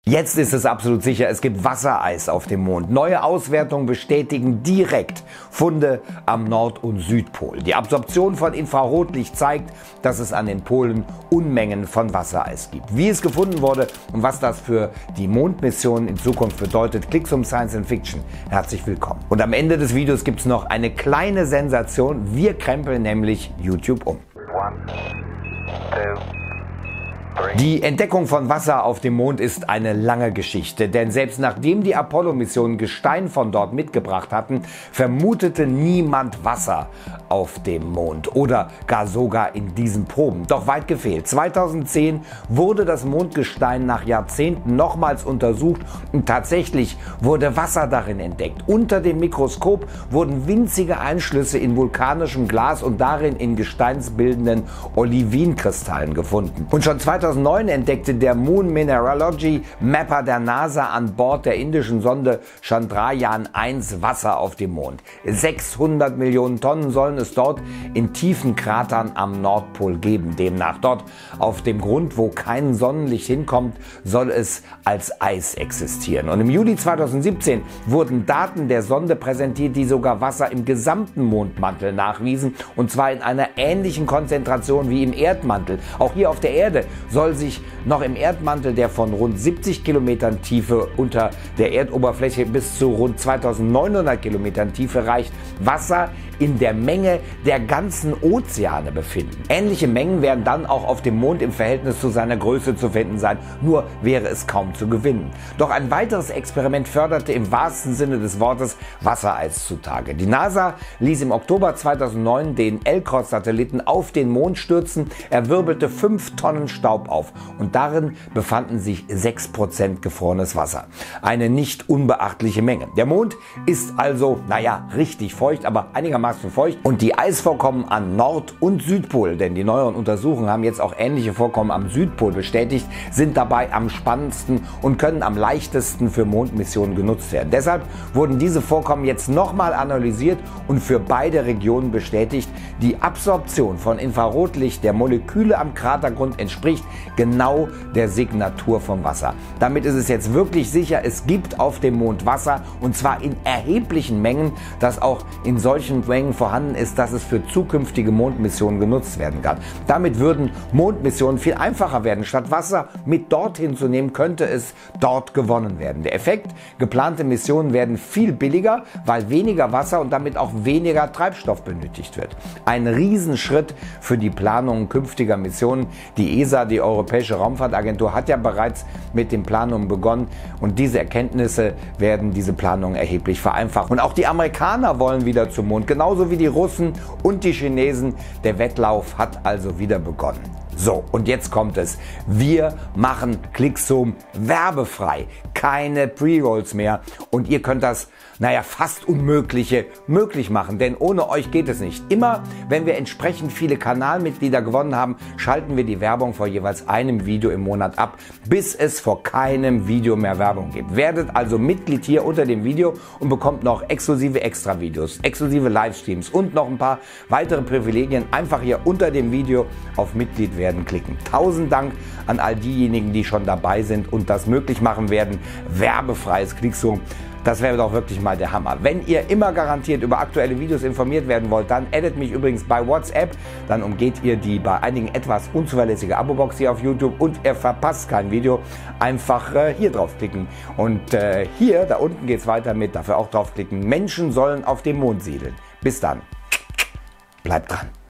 Jetzt ist es absolut sicher, es gibt Wassereis auf dem Mond. Neue Auswertungen bestätigen direkt Funde am Nord- und Südpol. Die Absorption von Infrarotlicht zeigt, dass es an den Polen Unmengen von Wassereis gibt. Wie es gefunden wurde und was das für die Mondmission in Zukunft bedeutet, Klicksum Science and Fiction. Herzlich willkommen. Und am Ende des Videos gibt es noch eine kleine Sensation. Wir krempeln nämlich YouTube um. Die Entdeckung von Wasser auf dem Mond ist eine lange Geschichte, denn selbst nachdem die Apollo-Missionen Gestein von dort mitgebracht hatten, vermutete niemand Wasser auf dem Mond oder gar sogar in diesen Proben. Doch weit gefehlt. 2010 wurde das Mondgestein nach Jahrzehnten nochmals untersucht und tatsächlich wurde Wasser darin entdeckt. Unter dem Mikroskop wurden winzige Einschlüsse in vulkanischem Glas und darin in gesteinsbildenden Olivinkristallen gefunden. Und schon 2009 entdeckte der Moon Mineralogy Mapper der NASA an Bord der indischen Sonde Chandrayaan-1 Wasser auf dem Mond. 600 Millionen Tonnen sollen es dort in tiefen Kratern am Nordpol geben. Demnach dort auf dem Grund, wo kein Sonnenlicht hinkommt, soll es als Eis existieren. Und im Juli 2017 wurden Daten der Sonde präsentiert, die sogar Wasser im gesamten Mondmantel nachwiesen, und zwar in einer ähnlichen Konzentration wie im Erdmantel. Auch hier auf der Erde soll sich noch im Erdmantel, der von rund 70 Kilometern Tiefe unter der Erdoberfläche bis zu rund 2900 Kilometern Tiefe reicht, Wasser in der Menge der ganzen Ozeane befinden. Ähnliche Mengen werden dann auch auf dem Mond im Verhältnis zu seiner Größe zu finden sein, nur wäre es kaum zu gewinnen. Doch ein weiteres Experiment förderte im wahrsten Sinne des Wortes Wassereis zutage. Die NASA ließ im Oktober 2009 den LCROSS-Satelliten auf den Mond stürzen, er wirbelte 5 Tonnen Staub auf und darin befanden sich 6% gefrorenes Wasser. Eine nicht unbeachtliche Menge. Der Mond ist also, richtig feucht, aber einigermaßen feucht, und die Eisvorkommen an Nord- und Südpol, denn die neueren Untersuchungen haben jetzt auch ähnliche Vorkommen am Südpol bestätigt, sind dabei am spannendsten und können am leichtesten für Mondmissionen genutzt werden. Deshalb wurden diese Vorkommen jetzt nochmal analysiert und für beide Regionen bestätigt. Die Absorption von Infrarotlicht der Moleküle am Kratergrund entspricht genau der Signatur vom Wasser. Damit ist es jetzt wirklich sicher, es gibt auf dem Mond Wasser, und zwar in erheblichen Mengen, das auch in solchen Mengen vorhanden ist, dass es für zukünftige Mondmissionen genutzt werden kann. Damit würden Mondmissionen viel einfacher werden. Statt Wasser mit dorthin zu nehmen, könnte es dort gewonnen werden. Der Effekt: geplante Missionen werden viel billiger, weil weniger Wasser und damit auch weniger Treibstoff benötigt wird. Ein Riesenschritt für die Planung künftiger Missionen. Die ESA, die Europäische Raumfahrtagentur, hat ja bereits mit den Planungen begonnen, und diese Erkenntnisse werden diese Planungen erheblich vereinfachen. Und auch die Amerikaner wollen wieder zum Mond, genauso wie die Russen und die Chinesen. Der Wettlauf hat also wieder begonnen. So, und jetzt kommt es. Wir machen Klicksum werbefrei. Keine Pre-Rolls mehr. Und ihr könnt das, fast Unmögliche möglich machen, denn ohne euch geht es nicht. Immer, wenn wir entsprechend viele Kanalmitglieder gewonnen haben, schalten wir die Werbung vor jeweils einem Video im Monat ab, bis es vor keinem Video mehr Werbung gibt. Werdet also Mitglied hier unter dem Video und bekommt noch exklusive Extra-Videos, exklusive Livestreams und noch ein paar weitere Privilegien. Einfach hier unter dem Video auf Mitglied werden klicken. 1000 Dank an all diejenigen, die schon dabei sind und das möglich machen werden. Werbefreies Klicksum. Das wäre doch wirklich mal der Hammer. Wenn ihr immer garantiert über aktuelle Videos informiert werden wollt, dann addet mich übrigens bei WhatsApp. Dann umgeht ihr die bei einigen etwas unzuverlässige Abo-Box hier auf YouTube und ihr verpasst kein Video. Einfach hier draufklicken. Und hier, da unten geht es weiter mit, dafür auch draufklicken. Menschen sollen auf dem Mond siedeln. Bis dann. Bleibt dran.